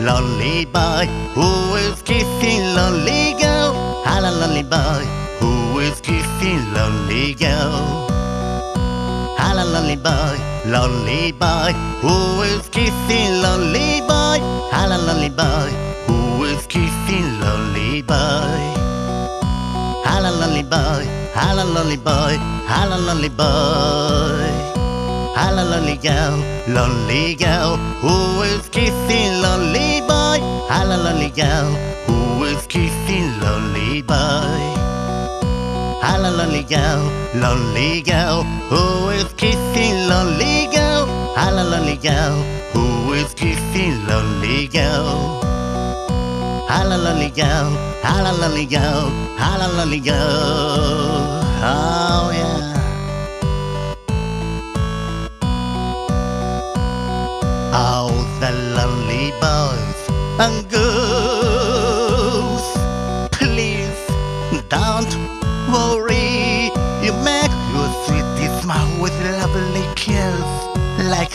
lonely boy who is kissing lonely girl. Hello, lonely boy who is kissing lonely girl. Hello, lonely boy who is kissing lonely boy. Hello, lonely boy who is kissing lonely boy. Hello, lonely boy, hello, lonely boy, hello, lonely boy. Hello, lonely girl who is kissing lonely boy. Hello, lonely girl who is kissing lonely boy. Hello, lonely girl who is kissing lonely girl. Hello, lonely girl who is kissing lonely girl. Hello, lonely girl, hello, lonely girl, hello, lonely girl. Oh yeah. All the lonely boys and girls, please don't worry. You make your sweet smile with lovely kiss, like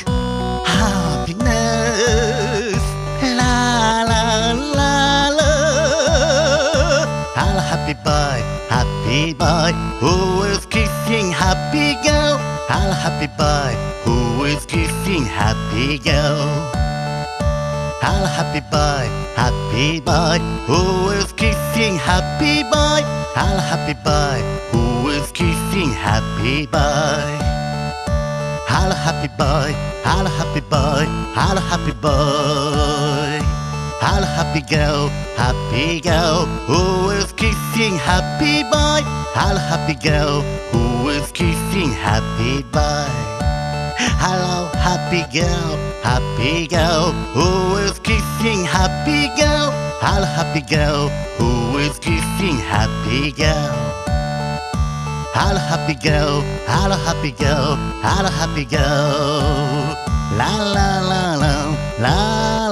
happiness. La la la la. Hello, happy boy who is kissing happy girl. Hello, happy boy who is kissing happy girl. Hello, happy boy who is kissing happy boy. Hello, happy boy who is kissing happy boy. Hello, happy boy, hello, happy boy, hello, happy boy. Hello, happy girl who is kissing happy boy. Hello, happy girl who is kissing happy boy. Hello, happy girl who is kissing happy girl. Hello, happy girl who is kissing happy girl. Hello, happy girl, hello, happy girl, hello, happy girl. La la la la la.